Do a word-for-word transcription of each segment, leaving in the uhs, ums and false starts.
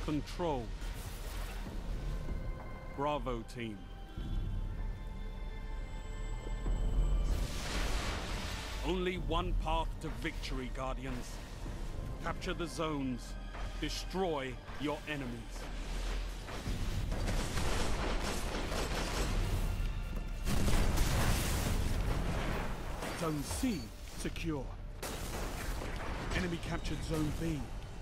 control. Bravo, team. Only one path to victory, Guardians. Capture the zones. Destroy your enemies. Zone C secure. Enemy captured Zone B.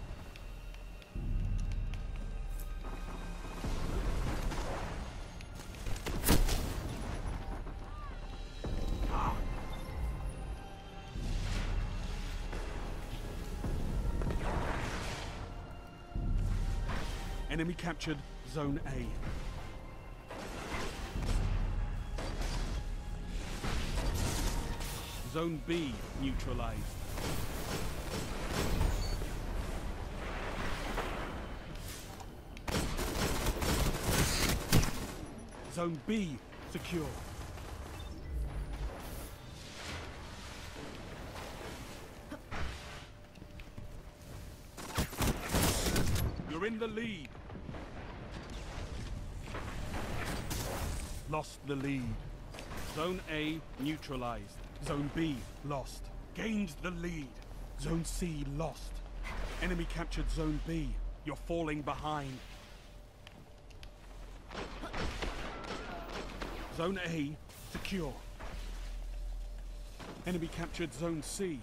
Enemy captured Zone A. Zone B neutralized. Zone B secure. You're in the lead. Lost the lead. Zone A neutralized. Zone B lost. Gained the lead. Zone C lost. Enemy captured Zone B. You're falling behind. Zone A secure. Enemy captured Zone C.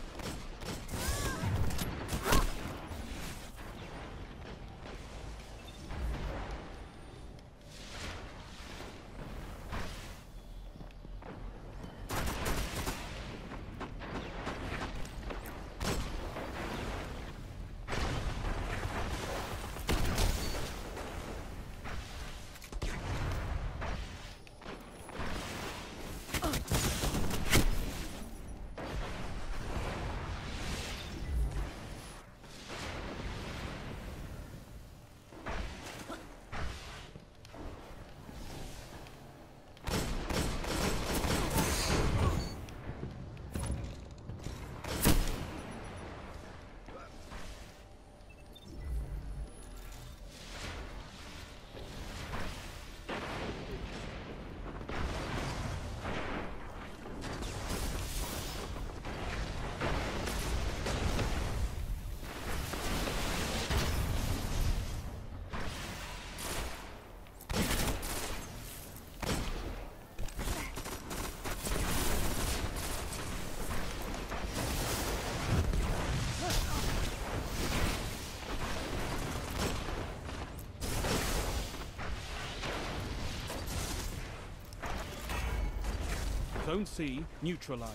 Zone C neutralized.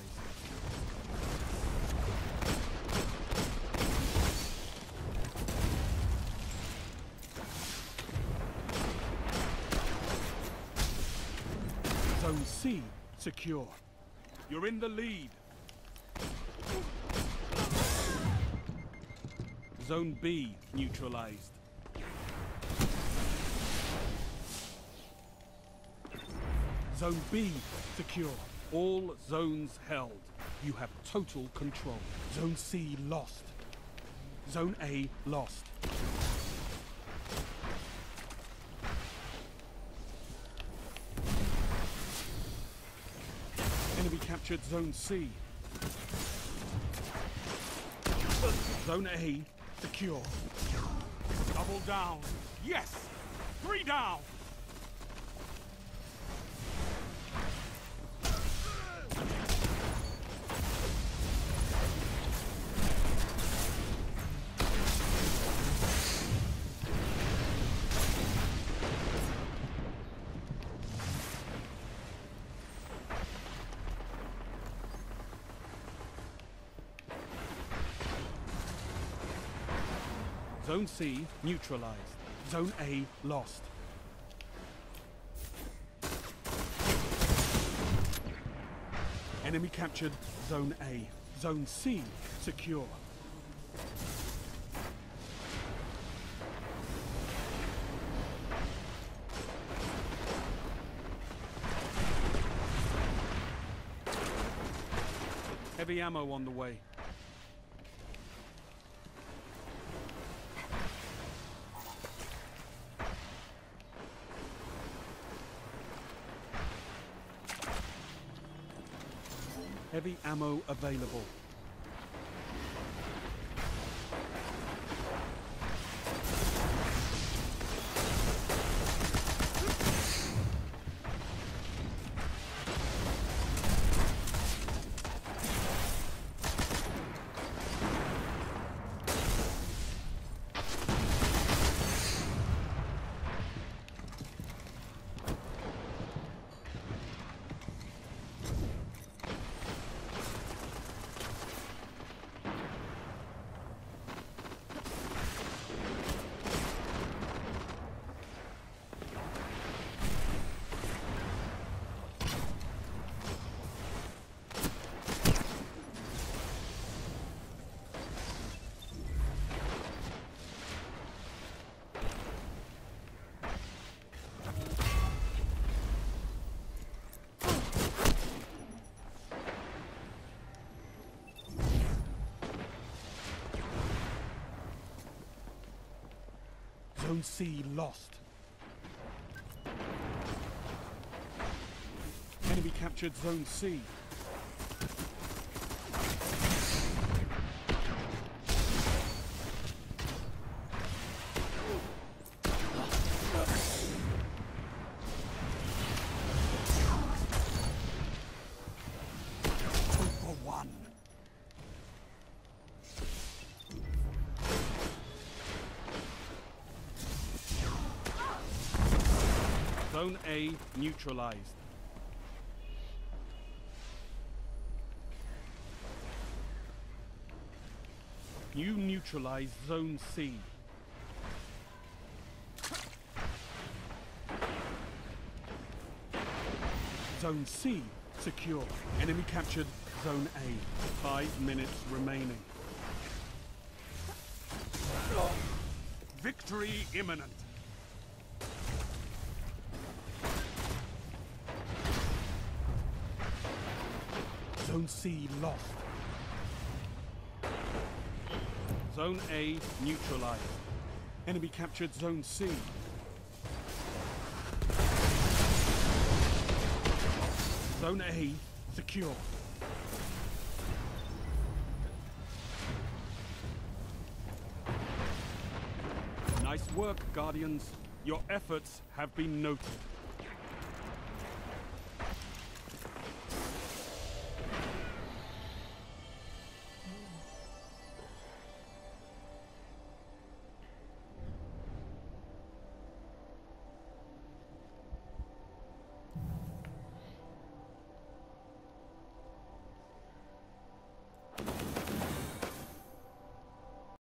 Zone C secure. You're in the lead. Zone B neutralized. Zone B secure. All zones held. You have total control. Zone C lost. Zone A lost. Enemy captured Zone C. Zone A secure. Double down. Yes! Three down! Zone C neutralized. Zone A lost. Enemy captured Zone A. Zone C secure. Heavy ammo on the way. Heavy ammo available. Zone C lost. Enemy captured Zone C. Two for one. Zone A neutralized. You neutralized Zone C. Zone C secure. Enemy captured Zone A. Five minutes remaining. Victory imminent. Zone C lost. Zone A neutralized. Enemy captured Zone C. Zone A secure. Nice work, Guardians. Your efforts have been noted.